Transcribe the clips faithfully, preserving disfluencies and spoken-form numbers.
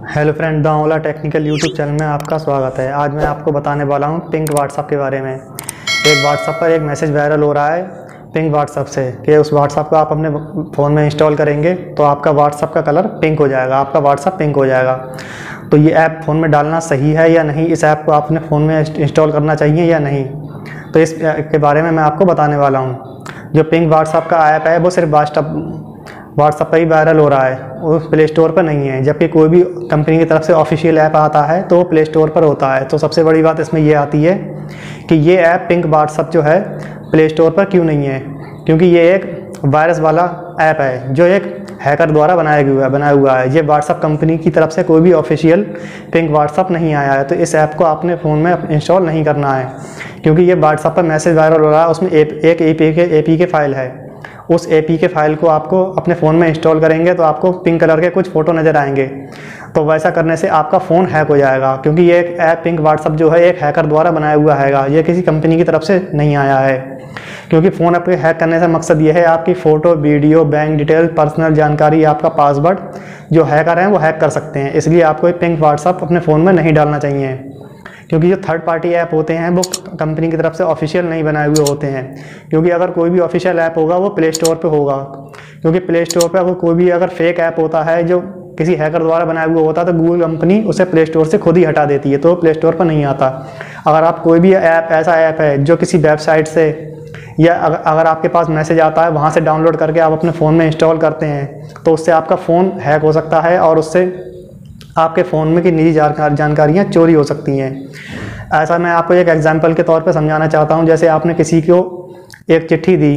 Hello friend, the Ola technical YouTube channel में आपका स्वागत है। आज मैं आपको बताने वाला हूं पिंक व्हाट्सएप के बारे में। एक व्हाट्सएप पर एक मैसेज वायरल हो रहा है पिंक व्हाट्सएप से कि उस व्हाट्सएप को आप अपने फ़ोन में इंस्टॉल करेंगे तो आपका व्हाट्सएप का कलर पिंक हो जाएगा, आपका व्हाट्सएप पिंक हो जाएगा। तो ये ऐप फ़ोन में डालना सही है या नहीं, इस ऐप को आपने फ़ोन में इंस्टॉल करना चाहिए या नहीं, तो इस के बारे में मैं आपको बताने वाला हूँ। जो पिंक व्हाट्सएप का ऐप है वो सिर्फ व्हाट्सएप व्हाट्सएप पर ही वायरल हो रहा है, वो प्ले स्टोर पर नहीं है। जबकि कोई भी कंपनी की तरफ से ऑफिशियल ऐप आता है तो वो प्ले स्टोर पर होता है। तो सबसे बड़ी बात इसमें ये आती है कि ये ऐप पिंक व्हाट्सएप जो है प्ले स्टोर पर क्यों नहीं है, क्योंकि ये एक वायरस वाला ऐप है जो एक हैकर द्वारा बनाया हुआ है बनाया हुआ है ये व्हाट्सएप कंपनी की तरफ से कोई भी ऑफिशियल पिंक व्हाट्सएप नहीं आया है। तो इस ऐप को आपने फ़ोन में इंस्टॉल नहीं करना है, क्योंकि ये व्हाट्सएप पर मैसेज वायरल हो रहा है, उसमें एक ए पी के ए पी के फाइल है। उस ए पी के फाइल को आपको अपने फ़ोन में इंस्टॉल करेंगे तो आपको पिंक कलर के कुछ फ़ोटो नज़र आएंगे। तो वैसा करने से आपका फ़ोन हैक हो जाएगा, क्योंकि ये एक ऐप पिंक व्हाट्सएप जो है एक हैकर द्वारा बनाया हुआ हैगा, ये किसी कंपनी की तरफ से नहीं आया है। क्योंकि फ़ोन आपके हैक करने से मकसद ये है आपकी photo, video, bank detail, personal जानकारी, आपका पासवर्ड जो हैकर हैं वो हैक कर सकते हैं। इसलिए आपको एक पिंक व्हाट्सएप अपने फ़ोन में नहीं डालना चाहिए, क्योंकि जो थर्ड पार्टी ऐप होते हैं वो कंपनी की तरफ से ऑफिशियल नहीं बनाए हुए होते हैं। क्योंकि अगर कोई भी ऑफिशियल ऐप होगा वो प्ले स्टोर पे होगा, क्योंकि प्ले स्टोर पे अगर कोई भी अगर फेक ऐप होता है जो किसी हैकर द्वारा बनाया हुआ होता है तो गूगल कंपनी उसे प्ले स्टोर से खुद ही हटा देती है, तो प्ले स्टोर पर नहीं आता। अगर आप कोई भी ऐप ऐसा ऐप है जो किसी वेबसाइट से या अगर आपके पास मैसेज आता है वहाँ से डाउनलोड करके आप अपने फ़ोन में इंस्टॉल करते हैं तो उससे आपका फ़ोन हैक हो सकता है और उससे आपके फ़ोन में की निजी जानकारियाँ चोरी हो सकती हैं। ऐसा मैं आपको एक एग्जांपल के तौर पे समझाना चाहता हूँ। जैसे आपने किसी को एक चिट्ठी दी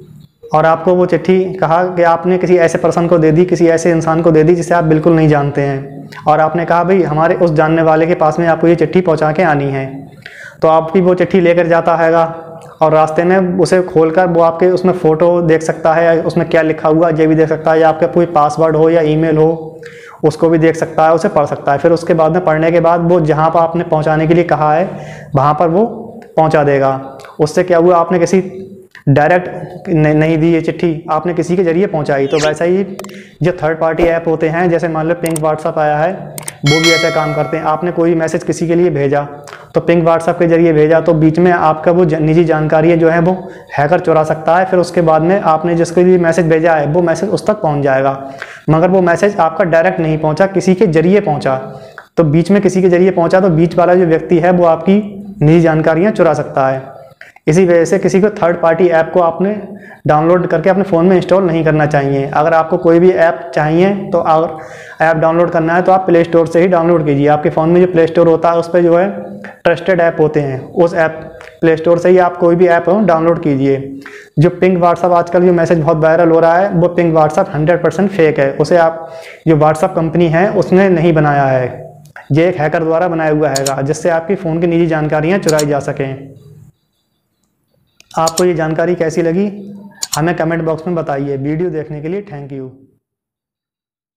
और आपको वो चिट्ठी कहा कि आपने किसी ऐसे पर्सन को दे दी, किसी ऐसे इंसान को दे दी जिसे आप बिल्कुल नहीं जानते हैं, और आपने कहा भाई हमारे उस जानने वाले के पास में आपको ये चिट्ठी पहुँचा के आनी है। तो आपकी वो चिट्ठी लेकर जाता हैगा और रास्ते में उसे खोलकर वो आपके उसमें फ़ोटो देख सकता है, उसमें क्या लिखा हुआ ये भी देख सकता है, या आपका कोई पासवर्ड हो या ईमेल हो उसको भी देख सकता है, उसे पढ़ सकता है। फिर उसके बाद में पढ़ने के बाद वो जहाँ पर आपने पहुँचाने के लिए कहा है वहाँ पर वो पहुँचा देगा। उससे क्या हुआ, आपने किसी डायरेक्ट नहीं दी ये चिट्ठी, आपने किसी के जरिए पहुँचाई। तो वैसा ही जो थर्ड पार्टी ऐप होते हैं, जैसे मान लो पिंक व्हाट्सएप आया है, वो भी ऐसा काम करते हैं। आपने कोई मैसेज किसी के लिए भेजा तो पिंक व्हाट्सएप के जरिए भेजा, तो बीच में आपका वो निजी जानकारी जो है वो हैकर चुरा सकता है। फिर उसके बाद में आपने जिसके लिए मैसेज भेजा है वो मैसेज उस तक पहुंच जाएगा, मगर वो मैसेज आपका डायरेक्ट नहीं पहुंचा, किसी के जरिए पहुंचा। तो बीच में किसी के जरिए पहुंचा तो बीच वाला जो व्यक्ति है वो आपकी निजी जानकारियाँ चुरा सकता है। इसी वजह से किसी को थर्ड पार्टी ऐप को आपने डाउनलोड करके अपने फ़ोन में इंस्टॉल नहीं करना चाहिए। अगर आपको कोई भी ऐप चाहिए तो अगर ऐप डाउनलोड करना है तो आप प्ले स्टोर से ही डाउनलोड कीजिए। आपके फ़ोन में जो प्ले स्टोर होता है उस पर जो है ट्रस्टेड ऐप होते हैं, उस ऐप प्ले स्टोर से ही आप कोई भी ऐप डाउनलोड कीजिए। जो पिंक व्हाट्सएप आजकल जो मैसेज बहुत वायरल हो रहा है वो pink WhatsApp hundred percent fake है। उसे आप जो व्हाट्सएप कंपनी है उसने नहीं बनाया है, ये एक हैकर द्वारा बनाया हुआ है जिससे आपकी फ़ोन की निजी जानकारियाँ चुराई जा सकें। आपको ये जानकारी कैसी लगी हमें कमेंट बॉक्स में बताइए। वीडियो देखने के लिए थैंक यू।